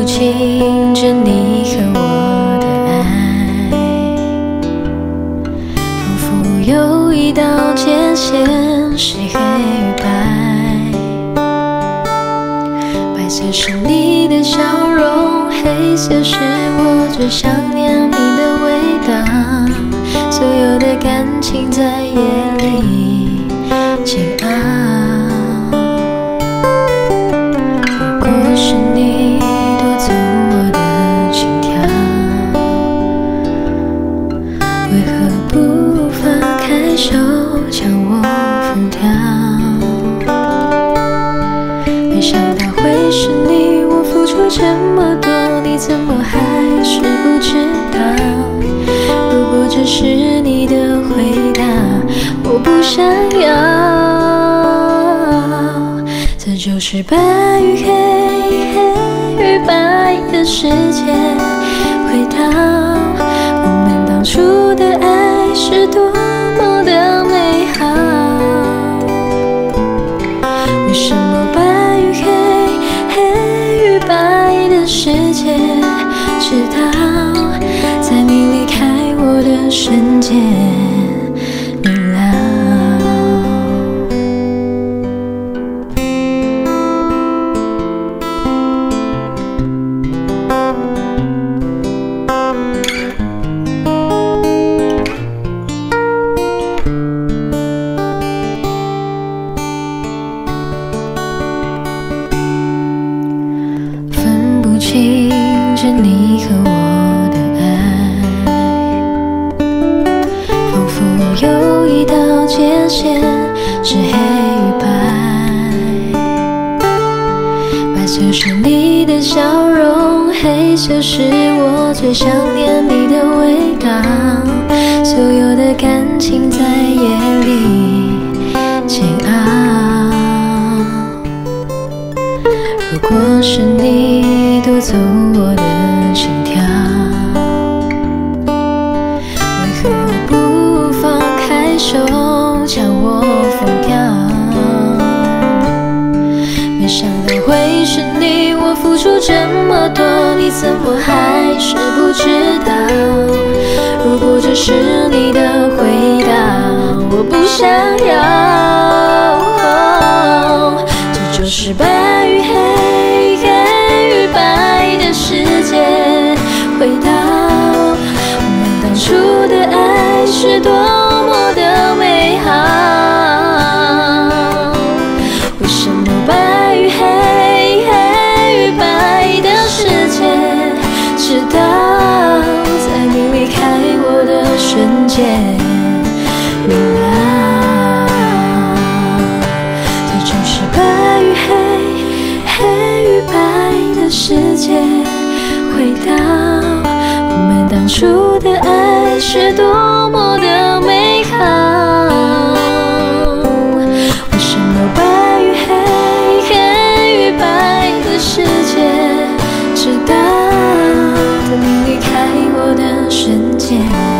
清着你和我的爱，仿佛有一道界限是黑与白，白色是你的笑容，黑色是我最想念你的味道，所有的感情在夜里煎熬。如果是你夺走我的心跳，为何不放开手将我放掉？没想到会是你，我付出这么多，你怎么还是不知道？如果这是你的回答，我不想要。这就是白与黑，黑与白的世界。回到我们当初的爱是多么的美好，为什么白与黑，黑与白的世界，直到在你离开我的瞬间明了。分不清着你和我的爱，仿佛有一道界限是黑与白，白色是你的笑容，黑色是我最想念你的味道，所有的感情在夜里煎熬。如果是你夺走我的心跳，为何不放开手将我放掉？没想到会是你，我付出这么多，你怎么还是不知道？如果这是你的回答，我不想要。这就是白与黑，黑与白的世界。回到我们当初的爱是多么的美好，为什么白与黑，黑与白的世界，直到在你离开我的瞬间明了。这就是白与黑，黑与白的世界。回到我们当初的爱是多么的美好，为什么白与黑，黑与白的世界，直到等你离开我的瞬间